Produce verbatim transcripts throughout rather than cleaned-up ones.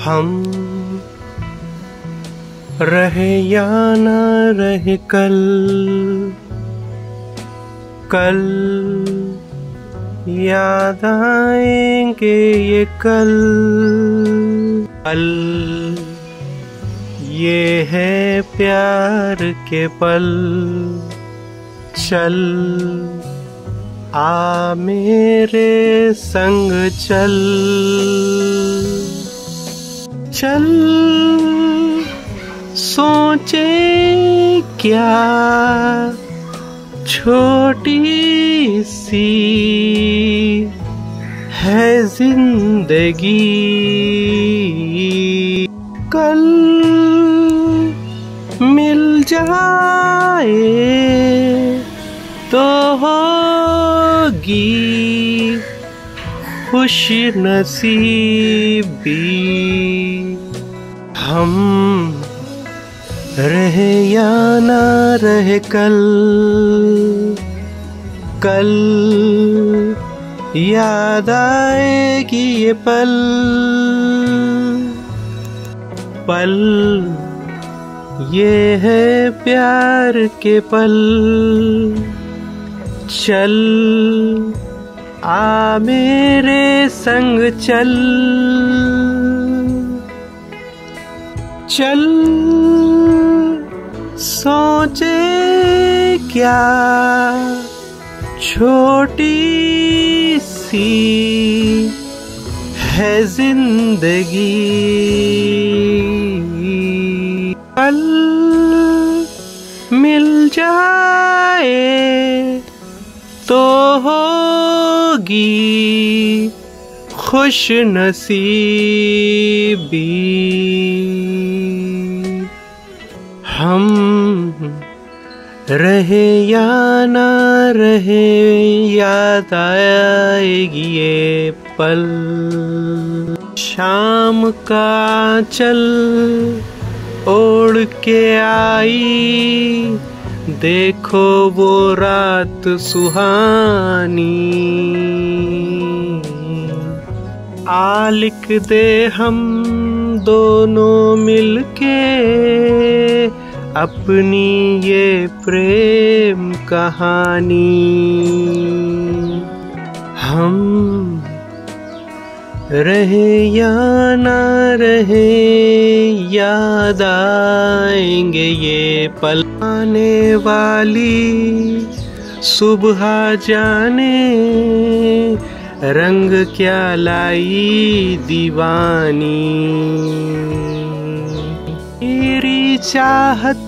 हम रहे या न रहे कल, कल याद आएंगे ये कल। पल ये है प्यार के पल, चल आ मेरे संग चल। चल सोचे क्या छोटी सी है जिंदगी, कल मिल जाए तो होगी खुश नसीबी। हम रहे या ना रहे कल, कल याद आएगी ये पल। पल ये है प्यार के पल, चल आ मेरे संग चल। चल सोचे क्या छोटी सी है जिंदगी, कल मिल जाए तो होगी खुश नसीबी। हम रहे या ना रहे याद आएगी ये पल। शाम का चल ओढ़ के आई, देखो वो रात सुहानी। आ लिख दे हम दोनों मिलके अपनी ये प्रेम कहानी। हम रहे या ना रहे याद आएंगे ये पल। आने वाली सुबह जाने रंग क्या लाई दीवानी। तेरी चाहत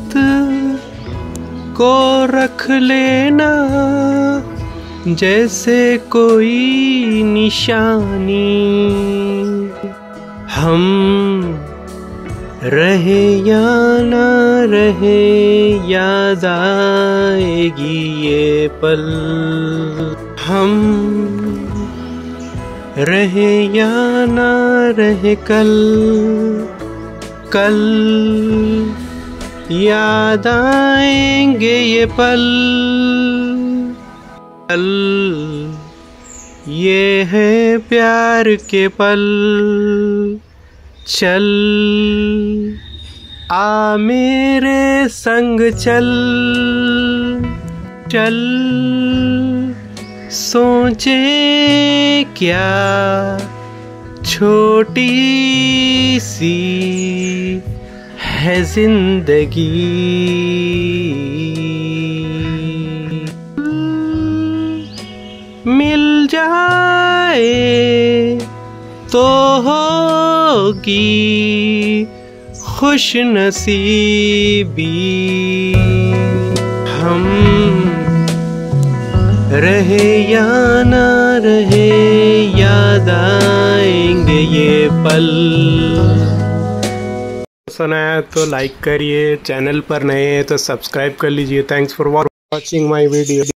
को रख लेना जैसे कोई निशानी। हम रहे या ना रहे याद आएगी ये पल। हम रहे या ना रहे कल, कल याद आएंगे ये पल। पल ये है प्यार के पल, चल आ मेरे संग चल। चल सोचे क्या छोटी सी है जिंदगी, मिल जाए तो होगी खुश नसीबी। हम रहे या ना रहे याद आएंगे ये पल। पसंद आया तो लाइक करिए, चैनल पर नए हैं तो सब्सक्राइब कर लीजिए। Thanks for watching my video.